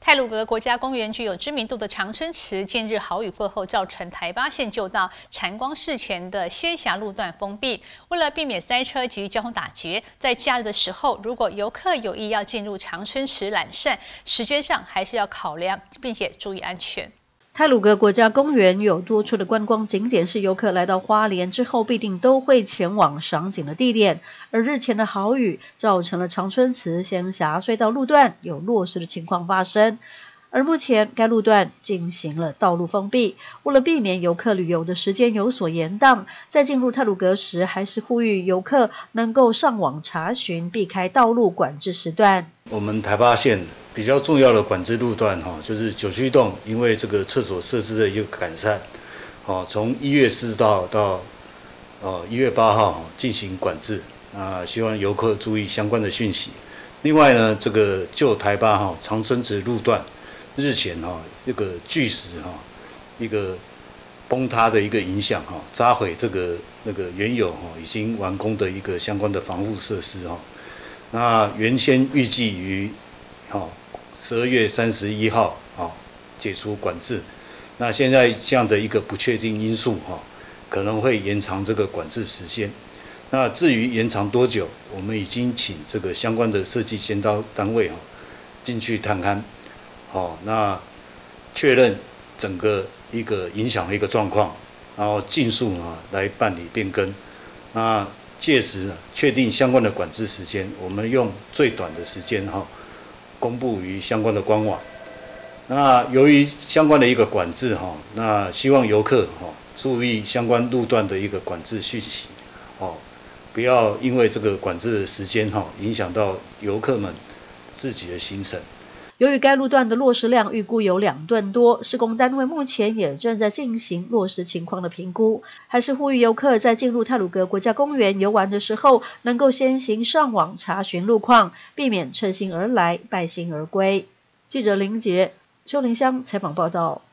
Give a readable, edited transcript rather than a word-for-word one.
太鲁阁国家公园具有知名度的长春池，近日豪雨过后，造成台八线旧道禅光寺前的仙霞路段封闭。为了避免塞车及交通打劫，在假日的时候，如果游客有意要进入长春池览善，时间上还是要考量，并且注意安全。 太鲁阁国家公园有多处的观光景点是游客来到花莲之后必定都会前往赏景的地点，而日前的豪雨造成了长春祠仙霞隧道路段有落石的情况发生，而目前该路段进行了道路封闭。为了避免游客旅游的时间有所延宕，在进入太鲁阁时还是呼吁游客能够上网查询，避开道路管制时段。 我们台八线比较重要的管制路段就是九曲洞，因为这个厕所设施的一个改善，从1月4号到1月8号进行管制，希望游客注意相关的讯息。另外呢，这个旧台八长春池路段日前这个巨石一个崩塌的一个影响砸毁那个原有已经完工的一个相关的防护设施那原先预计于12月31号解除管制，那现在这样的一个不确定因素可能会延长这个管制时间。那至于延长多久，我们已经请这个相关的设计监督单位进去探勘，那确认整个一个影响的一个状况，然后尽速来办理变更。那届时确定相关的管制时间，我们用最短的时间公布于相关的官网。那由于相关的一个管制那希望游客注意相关路段的一个管制讯息不要因为这个管制的时间影响到游客们自己的行程。 由于该路段的落石量预估有2吨多，施工单位目前也正在进行落石情况的评估，还是呼吁游客在进入太鲁阁国家公园游玩的时候，能够先行上网查询路况，避免乘兴而来，败兴而归。记者林杰、邱林香采访报道。